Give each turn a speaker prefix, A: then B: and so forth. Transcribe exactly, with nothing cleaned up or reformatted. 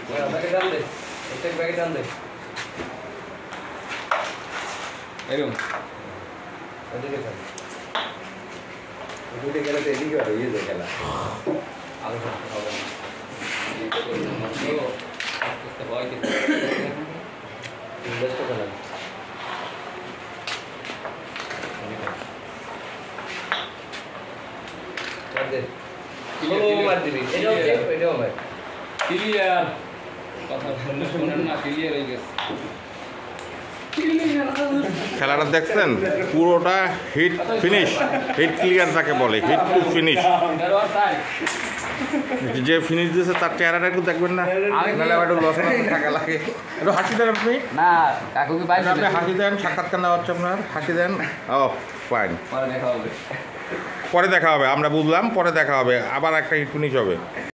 A: এরকম
B: গেলে তো এদিকে আর ইয়ে যায় খেলা
A: আলোচনা হবে ভয় কিন্তু
B: ইনভেস্ট খেলা
A: ক্লিয়ার কথা শুনলে শোনেন না ক্লিয়ার হয়ে গেছে
C: খেলাটা দেখছেন পুরোটা হিট ফিনিশ হিট ক্লিয়ার তাকে বলে হিট টু ফিনিশ যে ফিনিশ দিয়েছে তার চেহারাটা একটু দেখবেন না একটু লস থাকা লাগে একটু হাসি দেন আপনি
A: না কাকু কি পাইছেন
C: আপনি হাসি দেন সাক্ষাৎকার নেওয়া হচ্ছে আপনার হাসি দেন ও ফাইন
A: পরে দেখা হবে
C: পরে দেখা হবে আমরা বুঝলাম পরে দেখা হবে আবার একটা হিট ফিনিশ হবে